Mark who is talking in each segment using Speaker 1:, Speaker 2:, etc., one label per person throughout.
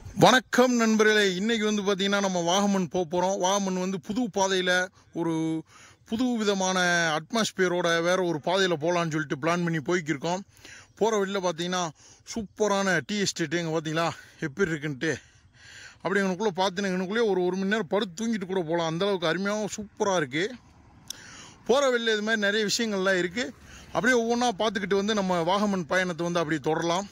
Speaker 1: வணக்கம் நண்பர்களே. இன்னைக்கு வந்து பார்த்தீங்கன்னா நம்ம வாகமன் போகிறோம். வாகமன் வந்து புது பாதையில் ஒரு புது விதமான அட்மாஸ்பியரோட வேறு ஒரு பாதையில் போகலான்னு சொல்லிட்டு பிளான் பண்ணி போய்க்கிருக்கோம். போகிற வழியில் பார்த்தீங்கன்னா சூப்பரான டீ எஸ்டேட்டு எங்கே பார்த்தீங்களா எப்படி இருக்குன்ட்டு. அப்படி எங்களுக்குள்ளே பார்த்துன்னு எங்களுக்குள்ளே ஒரு மணி நேரம் படுத்து தூங்கிட்டு கூட போகலாம். அந்தளவுக்கு அருமையாக சூப்பராக இருக்குது. போகிற வழியில் இது மாதிரி நிறைய விஷயங்கள்லாம் இருக்குது. அப்படியே ஒவ்வொன்றா பார்த்துக்கிட்டு வந்து நம்ம வாகமன் பயணத்தை வந்து அப்படியே தொடரலாம்.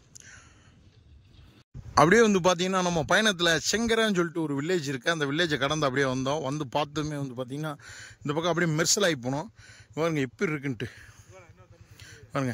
Speaker 1: அப்படியே வந்து பார்த்தீங்கன்னா நம்ம பயணத்தில் செங்கரான்னு சொல்லிட்டு ஒரு வில்லேஜ் இருக்குது. அந்த வில்லேஜை கடந்து அப்படியே வந்தோம். வந்து பார்த்ததுமே வந்து பார்த்தீங்கன்னா இந்த பக்கம் அப்படியே மெர்சல் ஆகி போனோம். பாருங்க எப்படி இருக்குன்ட்டு பாருங்க.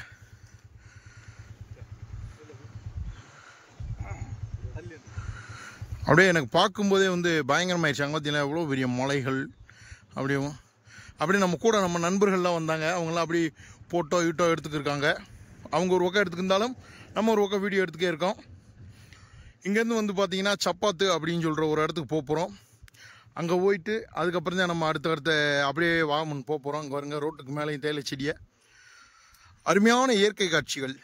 Speaker 1: அப்படியே எனக்கு பார்க்கும்போதே வந்து பயங்கரமாயிடுச்சு. அங்கே பார்த்தீங்கன்னா எவ்வளோ பெரிய மலைகள். அப்படியே நம்ம கூட நம்ம நண்பர்கள்லாம் வந்தாங்க. அவங்களாம் அப்படி ஃபோட்டோ எடுத்துக்கிருக்காங்க. அவங்க ஒரு பக்கம் எடுத்துக்கிருந்தாலும் நம்ம ஒரு பக்கம் வீடியோ எடுத்துக்கே இருக்கோம். இங்கேருந்து வந்து பார்த்தீங்கன்னா சப்பாத்து அப்படின்னு சொல்கிற ஒரு இடத்துக்கு போகிறோம். அங்கே போயிட்டு அதுக்கப்புறம் தான் நம்ம அடுத்த அப்படியே வாகமன் போகிறோம். அங்கே வருங்க ரோட்டுக்கு மேலேயும் தேயிலை செடியை அருமையான இயற்கை காட்சிகள்.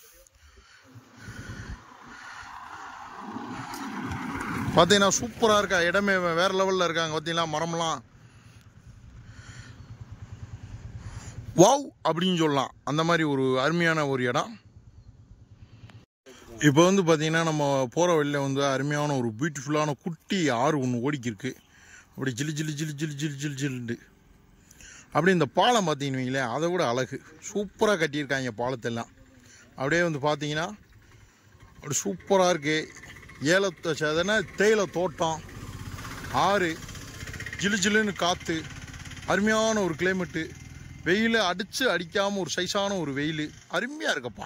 Speaker 1: பார்த்தீங்கன்னா சூப்பராக இருக்கா. இடமே வேறு லெவலில் இருக்காங்க. பார்த்தீங்கன்னா மரம்லாம் வாவ் அப்படின்னு சொல்லலாம். அந்த மாதிரி ஒரு அருமையான ஒரு இடம். இப்போ வந்து பார்த்தீங்கன்னா நம்ம போகிற வழியில் வந்து அருமையான ஒரு பியூட்டிஃபுல்லான குட்டி ஆறு ஒன்று ஓடிக்கிருக்கு. அப்படி ஜில்லுண்டு அப்படி இந்த பாலம் பார்த்தீங்கன்னு வைங்களேன், அதை விட அழகு சூப்பராக கட்டியிருக்காங்க பாலத்தெல்லாம். அப்படியே வந்து பார்த்தீங்கன்னா அப்படி சூப்பராக இருக்குது. தேயிலை தோட்டம், ஆறு, ஜில்லுன்னு காற்று, அருமையான ஒரு கிளைமேட்டு. வெயில் அடிக்காமல் ஒரு சைஸான ஒரு வெயில் அருமையாக இருக்கப்பா.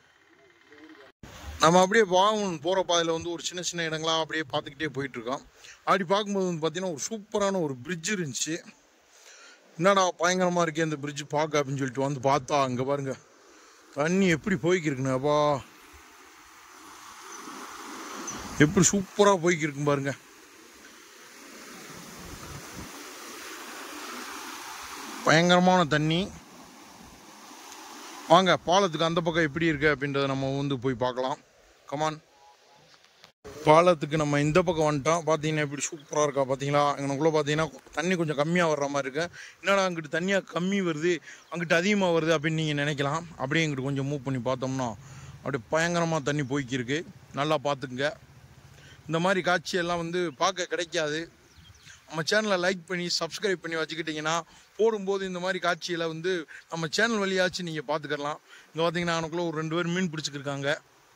Speaker 1: நம்ம அப்படியே வாகமன் போகிற பாதையில் வந்து ஒரு சின்ன இடங்களாக அப்படியே பார்த்துக்கிட்டே போயிட்டுருக்கோம். அப்படி பார்க்கும்போது வந்து பார்த்திங்கன்னா ஒரு சூப்பரான ஒரு பிரிட்ஜ் இருந்துச்சு. என்னடா பயங்கரமாக இருக்கே இந்த பிரிட்ஜ் பார்க்க அப்படின்னு சொல்லிட்டு வந்து பார்த்தா அங்கே பாருங்கள் தண்ணி எப்படி போய்க்கிருக்குண்ணா. அப்பா எப்படி சூப்பராக போய்க்கிருக்கும் பாருங்க. பயங்கரமான தண்ணி. வாங்க பாலத்துக்கு அந்த பக்கம் எப்படி இருக்கு அப்படின்றத நம்ம வந்து போய் பார்க்கலாம். கமான். பாலத்துக்கு நம்ம இந்த பக்கம் வந்துட்டோம். பார்த்தீங்கன்னா இப்படி சூப்பராக இருக்கா. பார்த்தீங்களா எங்களுக்குள்ளே பார்த்தீங்கன்னா தண்ணி கொஞ்சம் கம்மியாக வர்ற மாதிரி இருக்கு. என்னடா அங்கிட்டு தண்ணியாக கம்மி வருது அங்கிட்டு அதிகமாக வருது அப்படின்னு நீங்கள் நினைக்கலாம். அப்படியே இங்கிட்டு கொஞ்சம் மூவ் பண்ணி பார்த்தோம்னா அப்படியே பயங்கரமாக தண்ணி போய்க்கிருக்கு. நல்லா பார்த்துக்குங்க. இந்த மாதிரி காட்சியெல்லாம் வந்து பார்க்க கிடைக்காது. நம்ம சேனலை லைக் பண்ணி சப்ஸ்கிரைப் பண்ணி வச்சுக்கிட்டிங்கன்னா போடும்போது இந்த மாதிரி காட்சியில் வந்து நம்ம சேனல் வழியாச்சும் நீங்கள் பார்த்துக்கலாம். இங்கே பார்த்தீங்கன்னா எனக்குள்ளே ஒரு 2 பேர் மீன் பிடிச்சிக்கிருக்காங்க.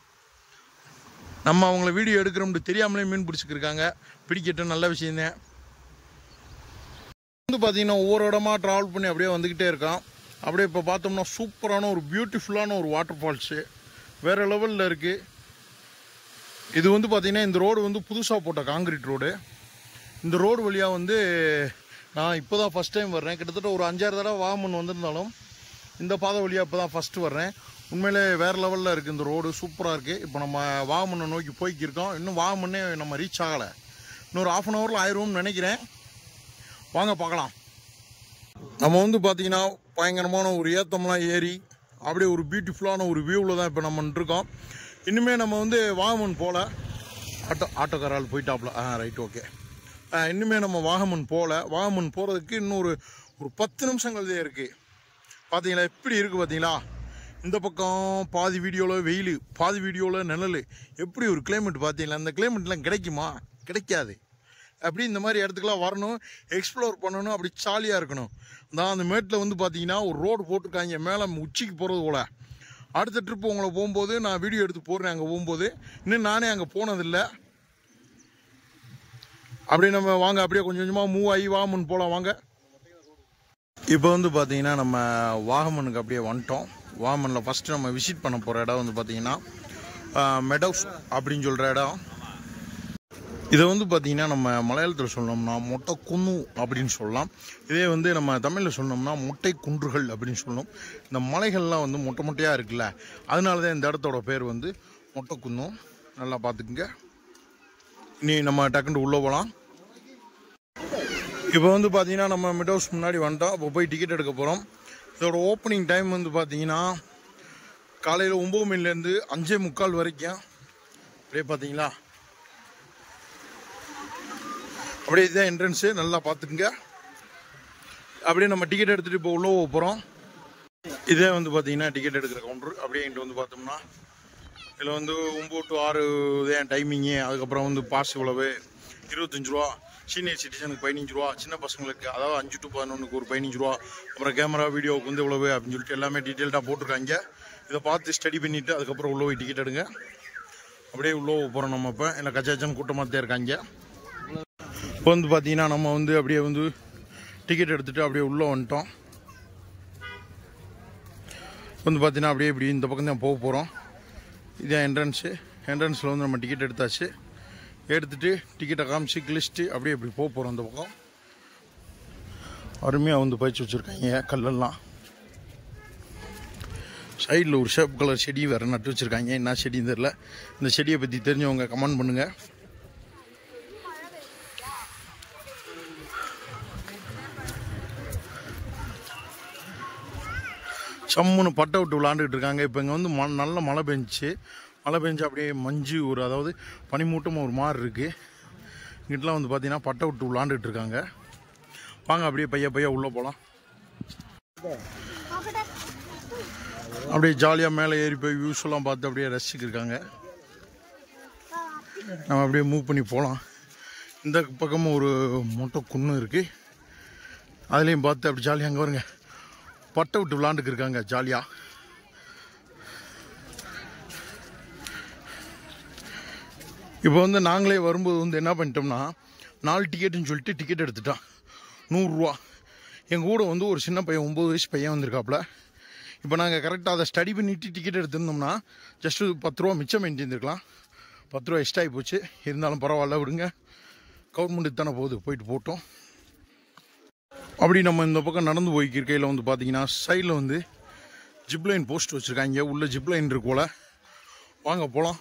Speaker 1: நம்ம அவங்கள வீடியோ எடுக்கிறோம்னு தெரியாமலே மீன் பிடிச்சிக்கிருக்காங்க. பிடிக்கட்டும், நல்ல விஷயந்தான். வந்து பார்த்தீங்கன்னா ஒவ்வொரு இடமா ட்ராவல் பண்ணி அப்படியே வந்துக்கிட்டே இருக்கான். அப்படியே இப்போ பார்த்தோம்னா சூப்பரான ஒரு பியூட்டிஃபுல்லான ஒரு வாட்டர் ஃபால்ஸு வேறு லெவலில் இருக்குது. இது வந்து பார்த்திங்கன்னா இந்த ரோடு வந்து புதுசாக போட்ட காங்கிரீட் ரோடு. இந்த ரோடு வழியாக வந்து நான் இப்போ தான் ஃபஸ்ட் டைம் வர்றேன். கிட்டத்தட்ட ஒரு 5-6 தடவை வாகமன் வந்திருந்தாலும் இந்த பாதை வழியாக இப்போ தான் ஃபஸ்ட்டு வர்றேன். உண்மையிலே வேறு லெவலில் இருக்குது இந்த ரோடு. சூப்பராக இருக்குது. இப்போ நம்ம வாகமனை நோக்கி போய்க்கிருக்கோம். இன்னும் வாகமனே நம்ம ரீச் ஆகலை. இன்னொரு 1/2 அன் ஹவரில் ஆயிடுவோம்னு நினைக்கிறேன். வாங்க பார்க்கலாம். நம்ம வந்து பார்த்திங்கன்னா பயங்கரமான ஒரு ஏத்தம்லாம் ஏறி அப்படியே ஒரு பியூட்டிஃபுல்லான ஒரு வியூவில் தான் இப்போ நம்ம இருக்கோம். இன்னுமே நம்ம வந்து வாகமன் போகல. ஆட்டோக்காரால் போயிட்டாப்ல. Right, okay. இன்னுமே நம்ம வாகமன் வாகமன் போகிறதுக்கு இன்னும் ஒரு 10 நிமிஷங்கள் தான் இருக்குது. பார்த்தீங்களா எப்படி இருக்குது பார்த்தீங்களா. இந்த பக்கம் பாதி வீடியோவில் வெயில், பாதி வீடியோவில் நிழல். எப்படி ஒரு கிளைமேட் பார்த்தீங்களா. இந்த கிளைமேட்லாம் கிடைக்குமா? கிடைக்காது. அப்படி இந்த மாதிரி இடத்துக்குலாம் வரணும், எக்ஸ்ப்ளோர் பண்ணணும், அப்படி ஜாலியாக இருக்கணும். அந்த மேட்டில் வந்து பார்த்தீங்கன்னா ஒரு ரோடு போட்டிருக்காங்க மேலே உச்சிக்கு போகிறது போல். அடுத்த ட்ரிப்பு உங்களை போகும்போது நான் வீடியோ எடுத்து போடுறேன். அங்கே போகும்போது இன்னும் நானே அங்கே போனதில்லை. அப்படியே நம்ம வாங்க அப்படியே கொஞ்சம் கொஞ்சமாக மூவ் ஆகி வாகமன் போகலாம். வாங்க. இப்போ வந்து பார்த்தீங்கன்னா நம்ம வாகமனுக்கு அப்படியே வந்துட்டோம். வாகமனில் ஃபஸ்ட்டு நம்ம விசிட் பண்ண போகிற இடம் வந்து பார்த்தீங்கன்னா மெடோஸ் அப்படின்னு சொல்கிற இடம். இதை வந்து பார்த்தீங்கன்னா நம்ம மலையாளத்தில் சொன்னோம்னா மொட்டை குன்னு அப்படின்னு சொல்லலாம். இதே வந்து நம்ம தமிழில் சொன்னோம்னா மொட்டை குன்றுகள் அப்படின்னு சொல்லணும். இந்த மலைகள்லாம் வந்து மொட்டையாக இருக்குல்ல, அதனால தான் இந்த இடத்தோட பேர் வந்து மொட்டை குன்னும். நல்லா பார்த்துக்குங்க. நீ நம்ம டக்குன்னு உள்ளே போகலாம். இப்போ வந்து பார்த்தீங்கன்னா நம்ம மெடோஸ் முன்னாடி வந்துட்டோம். இப்போ போய் டிக்கெட் எடுக்க போகிறோம். இதோட ஓப்பனிங் டைம் வந்து பார்த்தீங்கன்னா காலையில் 9 மணிலேருந்து 5:45 வரைக்கும். அப்படியே பார்த்தீங்களா அப்படியே இதுதான் என்ட்ரன்ஸு, நல்லா பார்த்துக்குங்க. அப்படியே நம்ம டிக்கெட் எடுத்துகிட்டு இப்போ உள்ளே போகிறோம். இதே வந்து பார்த்தீங்கன்னா டிக்கெட் எடுக்கிற கவுண்டர். அப்படியே என்கிட்ட வந்து பார்த்தோம்னா இதில் வந்து 9 to 6 தான் டைமிங்கு. அதுக்கப்புறம் வந்து பாஸ் இவ்வளவு 25 ரூபா, சீனியர் சிட்டிசனுக்கு 15 ரூபா, சின்ன பசங்களுக்கு அதாவது 5 to 11க்கு ஒரு 15 ரூபா, அப்புறம் கேமரா வீடியோவுக்கு வந்து இவ்வளவு அப்படின்னு சொல்லிட்டு எல்லாமே டீட்டெயில்டாக போட்டிருக்காங்க. இதை பார்த்து ஸ்டடி பண்ணிவிட்டு அதுக்கப்புறம் உள்ளே போய் டிக்கெட் எடுங்க. அப்படியே உள்ளே போகிறோம் நம்ம. இப்போ இல்லை கச்சாச்சன் கூட்டமாக தான் இருக்காங்க. இப்போ வந்து பார்த்தீங்கன்னா நம்ம வந்து அப்படியே வந்து டிக்கெட் எடுத்துகிட்டு அப்படியே உள்ளே வந்துட்டோம். வந்து பார்த்தீங்கன்னா அப்படியே இப்படி இந்த பக்கம் தான் போக போகிறோம். இதுதான் என்ட்ரன்ஸு. என்ட்ரன்ஸில் வந்து நம்ம டிக்கெட் எடுத்தாச்சு. எடுத்துகிட்டு டிக்கெட்டை காமிச்சு கிழிச்சிட்டு அப்படியே இப்படி போக போகிறோம். அந்த பக்கம் அருமையாக வந்து பயிற்சி வச்சுருக்காங்க கல்லெல்லாம். சைடில் ஒரு ஷேப் கலர் செடி வேறு நட்டு வச்சுருக்காங்க. என்ன செடின்னு தெரில. இந்த செடியை பற்றி தெரிஞ்சவங்க கமெண்ட் பண்ணுங்கள். சம்முன்னு பட்டை விட்டு விளாண்டுக்கிட்டு இருக்காங்க. இப்போ இங்கே வந்து நல்ல மழை பெஞ்சிச்சு. மழை பெஞ்சு அப்படியே மஞ்சு ஒரு அதாவது பனிமூட்டமாக ஒரு மாதிரி இருக்குது. இங்கிட்டலாம் வந்து பார்த்தீங்கன்னா பட்டை விட்டு விளாண்டுக்கிட்டு இருக்காங்க. வாங்க அப்படியே பையா உள்ளே போகலாம். அப்படியே ஜாலியாக மேலே ஏறி போய் வியூஸ் எல்லாம் பார்த்து அப்படியே ரசிச்சுக்கிருக்காங்க. நம்ம அப்படியே மூவ் பண்ணி போகலாம். இந்த பக்கமும் ஒரு மொட்டை குன்னு இருக்குது. அதுலேயும் பார்த்து அப்படி ஜாலியாக அங்கே வருங்க பட்டை விட்டு விளாண்டுக்கு இருக்காங்க ஜாலியாக. இப்போ வந்து நாங்களே வரும்போது வந்து என்ன பண்ணிட்டோம்னா 4 டிக்கெட்டுன்னு சொல்லிட்டு டிக்கெட் எடுத்துட்டான் 100 ரூபா. எங்கள் கூட வந்து ஒரு சின்ன பையன் 9 வயசு பையன் வந்திருக்காப்புல. இப்போ நாங்கள் கரெக்டாக அதை ஸ்டடி பண்ணிவிட்டு டிக்கெட் எடுத்துருந்தோம்னா ஜஸ்ட்டு 10 ரூபா மிச்சம் பண்ணியிருந்துருக்கலாம். 10 ரூபா எக்ஸ்ட்ரா ஆகி போச்சு. இருந்தாலும் பரவாயில்ல விடுங்க, கவர்மெண்ட்டுக்கு தானே போயிட்டு போட்டோம். அப்படி நம்ம இந்த பக்கம் நடந்து போய்க்கிருக்கையில் வந்து பார்த்தீங்கன்னா சைடில் வந்து ஜிப்லைன் போஸ்ட் வச்சுருக்காங்க. உள்ள ஜிப்லைன் இருக்கு போல். வாங்க போகலாம்.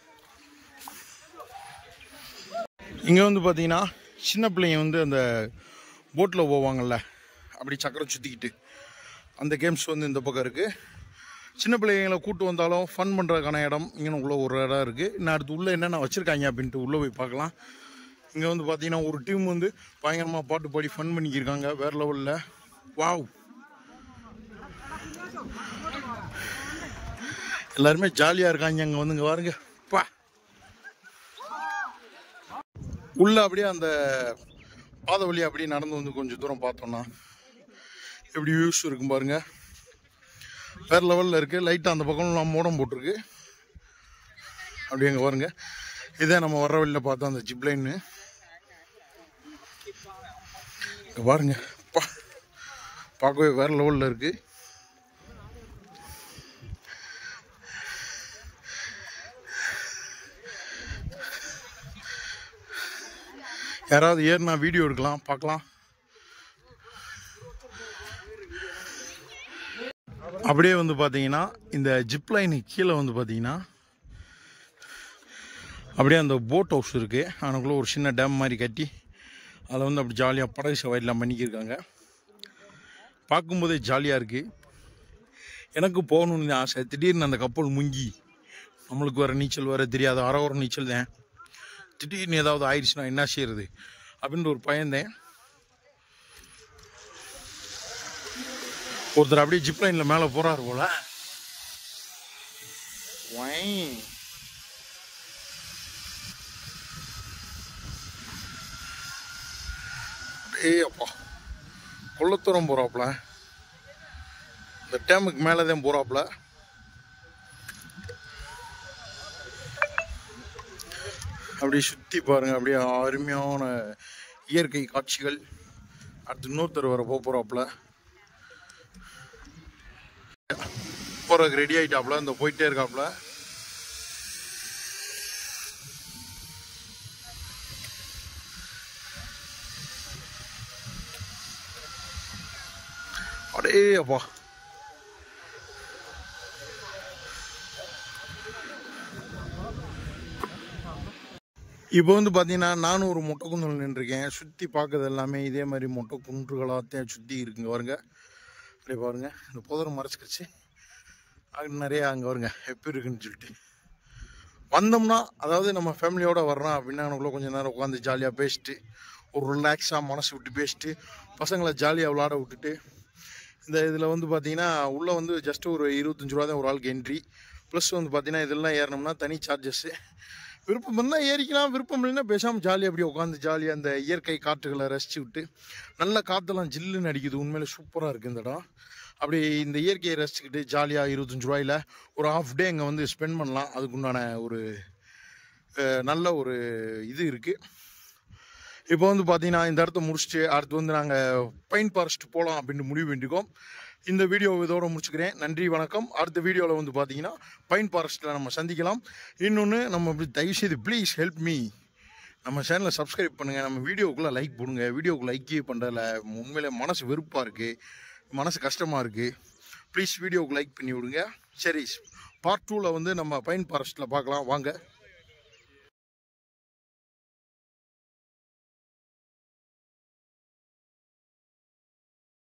Speaker 1: இங்கே வந்து பார்த்தீங்கன்னா சின்ன பிள்ளைங்க வந்து அந்த போட்டில் போவாங்கள்ல அப்படி சக்கரம் சுற்றிக்கிட்டு அந்த கேம்ஸ் வந்து இந்த பக்கம் இருக்குது. சின்ன பிள்ளைங்களை கூப்பிட்டு வந்தாலும் ஃபன் பண்ணுறதுக்கான இடம் இங்கே உள்ள ஒரு இடம் இருக்குது. இன்னும் அடுத்து உள்ளே என்னென்ன வச்சுருக்காங்க அப்படின்ட்டு உள்ளே போய் பார்க்கலாம். இங்கே வந்து பார்த்தீங்கன்னா ஒரு டீம் வந்து பயங்கரமாக பாட்டு பாடி ஃபன் பண்ணிக்கிருக்காங்க வேறு லெவலில். வாவ், எல்லாருமே ஜாலியாக இருக்காங்க. அங்கே வந்து இங்கே பாருங்க பா. உள்ளே அப்படியே அந்த பாதை வழி அப்படியே நடந்து வந்து கொஞ்சம் தூரம் பார்த்தோன்னா எப்படி வியூஸ் இருக்கும் பாருங்க. வேறு லெவலில் இருக்குது. லைட்டாக அந்த பக்கம்லாம் மோடம் போட்டிருக்கு. அப்படி அங்கே பாருங்க. இதே நம்ம வர்ற வழியில் பார்த்தோம் அந்த ஜிப்லைன்னு. இங்கே பாருங்க பார்க்கவே வேறு லெவலில் இருக்குது. யாராவது ஏறினா வீடியோ எடுக்கலாம், பார்க்கலாம். அப்படியே வந்து பார்த்தீங்கன்னா இந்த ஜிப்லைனுக்கு கீழே வந்து பார்த்தீங்கன்னா அப்படியே அந்த போட் ஹவுஸ் இருக்குது. அதுக்குள்ளே ஒரு சின்ன டேம் மாதிரி கட்டி அதில் வந்து அப்படி ஜாலியாக படகு சவாரிலாம் பண்ணிக்கிருக்காங்க. பார்க்கும்போதே ஜாலியாக இருக்குது. எனக்கு போகணுன்னு ஆசை. திடீர்னு அந்த கப்பல் முங்கி நம்மளுக்கு வர நீச்சல் வர தெரியாது. அரை நீச்சல் தான். திடீர்னு ஏதாவது ஆயிடுச்சுன்னா என்ன செய்யறது அப்படின்ற ஒரு பயந்தேன். ஒருத்தர் அப்படியே ஜிப்லைனில் மேலே போகிறாரு போல. அப்பா கொள்ளத்தூரம் போகிறாப்புல. இந்த டேமுக்கு மேலே தான் போகிறாப்புல. அப்படியே சுற்றி பாருங்கள். அப்படியே அருமையான இயற்கை காட்சிகள். அடுத்து இன்னொருத்தர் வர போகிறாப்புல. போகிறதுக்கு ரெடி ஆகிட்டாப்புல. இந்த போயிட்டே இருக்காப்புல. அடே அப்பா, இப்போ வந்து பார்த்தீங்கன்னா நானும் ஒரு மொட்டை குன்றில் நின்றுருக்கேன். சுற்றி பார்க்கறது எல்லாமே இதே மாதிரி மொட்டை குன்றுகளாகத்தான் சுற்றி இருக்குங்க. பாருங்க அப்படியே பாருங்கள். இந்த புதரை மறைச்சிக்கிச்சு. அங்கே நிறையா அங்கே வருங்க எப்படி இருக்குன்னு சொல்லிட்டு வந்தோம்னா, அதாவது நம்ம ஃபேமிலியோடு வர்றோம் அப்படின்னா நமக்குள்ள கொஞ்சம் நேரம் உட்காந்து ஜாலியாக பேசிட்டு ஒரு ரிலாக்ஸாக மனசு விட்டு பேசிட்டு பசங்களை ஜாலியாக விளாட விட்டுட்டு இந்த இதில் வந்து பார்த்தீங்கன்னா உள்ளே வந்து ஜஸ்ட் ஒரு 25 ரூபா தான் ஒரு ஆளுக்கு என்ட்ரி. ப்ளஸ் வந்து பார்த்தீங்கன்னா இதெல்லாம் ஏறினோம்னா தனி சார்ஜஸ்ஸு. விருப்பம் இருந்தால் ஏறிக்கலாம், விருப்பம் இல்லைன்னா பேசாமல் ஜாலியாக அப்படியே உட்காந்து ஜாலியாக அந்த இயற்கை காற்றுகளை ரசித்து விட்டு நல்ல காற்றெல்லாம் ஜில்லுன்னு அடிக்குது. உண்மையிலே சூப்பராக இருக்குது இந்த இடம். அப்படி இந்த இயற்கையை ரசிச்சுக்கிட்டு ஜாலியாக 25 ரூபாயில் ஒரு ஹாஃப் டே அங்கே வந்து ஸ்பெண்ட் பண்ணலாம். அதுக்குண்டான ஒரு நல்ல ஒரு இது இருக்குது. இப்போ வந்து பார்த்தீங்கன்னா இந்த இடத்த முடிச்சுட்டு அடுத்து வந்து நாங்கள் பைன் ஃபாரஸ்ட் போகலாம் அப்படின்ட்டு முடிவு பண்ணியிருக்கோம். இந்த வீடியோ இதோட முடிச்சுக்கிறேன். நன்றி, வணக்கம். அடுத்த வீடியோவில் வந்து பார்த்தீங்கன்னா பைன் ஃபாரஸ்ட்டில் நம்ம சந்திக்கலாம். இன்னொன்று நம்ம தயவுசெய்து ப்ளீஸ் ஹெல்ப் மீ, நம்ம சேனலை சப்ஸ்கிரைப் பண்ணுங்கள். நம்ம வீடியோக்குள்ளே லைக் போடுங்க. வீடியோக்கு லைக்கே பண்ணுறதில்ல, உண்மையிலே மனசு வெறுப்பாக இருக்குது, மனசு கஷ்டமாக இருக்குது. ப்ளீஸ் வீடியோவுக்கு லைக் பண்ணி விடுங்க. சரி, பார்ட் 2ல் வந்து நம்ம பைன் ஃபாரஸ்ட்டில் பார்க்கலாம் வாங்க.